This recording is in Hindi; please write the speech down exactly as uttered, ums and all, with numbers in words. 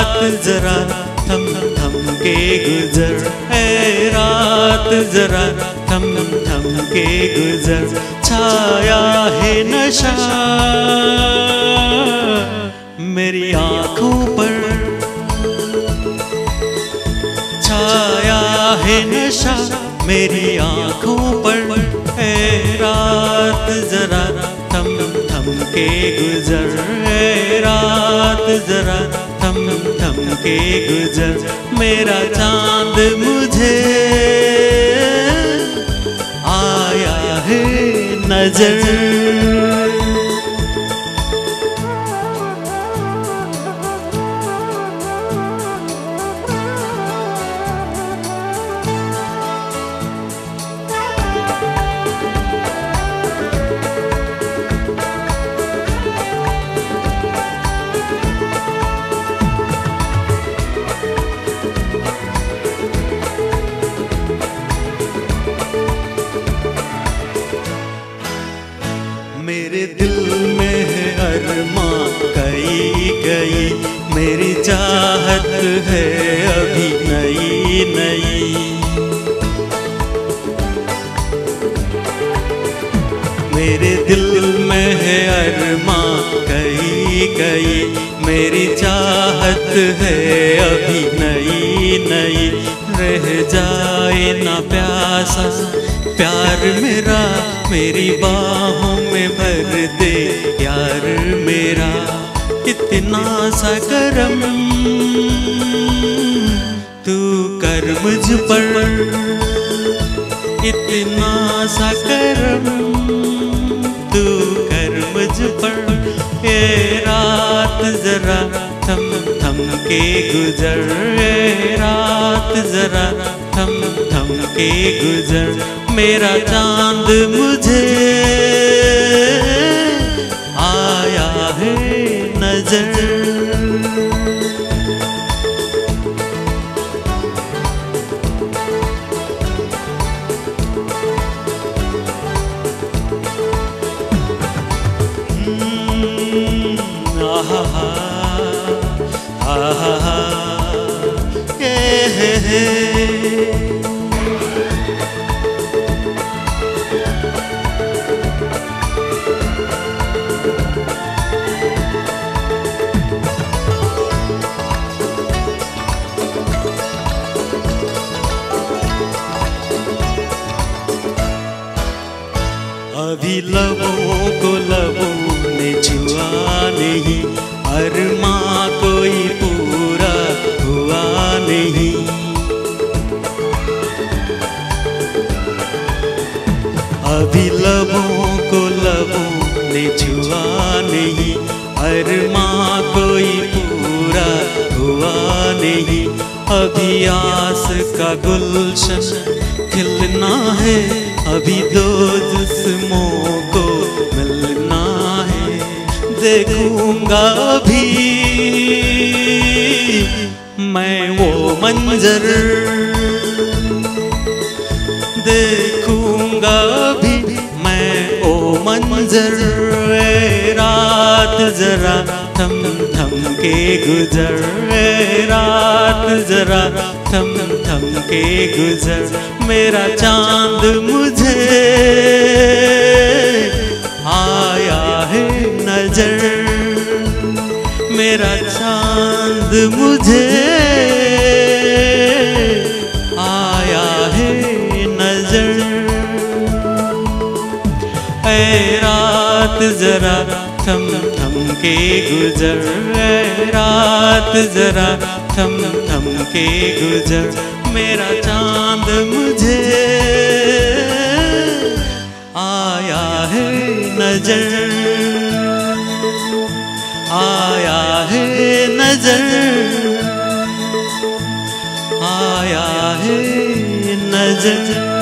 रात जरा थम थम के गुजर, ऐ रात जरा थम थम के गुजर। छाया है नशा मेरी आँखों पर, छाया है नशा मेरी आँखों पर। ऐ रात जरा थम थम के गुजर, ऐ रात जरा थम थम के गुजर। मेरा चांद मुझे आया है नजर। मेरे दिल में है अरमां कई कई, मेरी चाहत है अभी नई नई। मेरे दिल में है अरमां कई कई, मेरी चाहत है अभी नई नई। रह जाए ना प्यासा प्यार मेरा, मेरी बाहों में भर दे यार मेरा। इतना सा करम तू कर मुझ पर, इतना सा करम तू कर मुझ पर। ये रात जरा थम थम के गुजर, ये रात जरा थम थम के गुजर। मेरा चांद मुझे आया है नजर। आहा आहा हे हे हे। अभी लबों को लबों ने छुआ नहीं, अरमां कोई पूरा हुआ नहीं। अभी लबों को लबों ने छुआ नहीं, अरमां कोई पूरा हुआ नहीं। अभी आस का गुलशन खिलना है, अभी दो जिस्मों को मिलना है। देखूंगा भी मैं वो मंजर, देखूंगा भी मैं वो मंजर। ए रात जरा थम थम के गुजर, ए रात जरा थम थम के गुजर। मेरा चांद मुझे आया है नजर, मेरा चांद मुझे आया है नजर। ऐ रात जरा थम थम के गुजर, ऐ रात जरा थम थम के गुजर। मेरा चांद मुझे आया है नजर, आया है नजर, आया है नजर।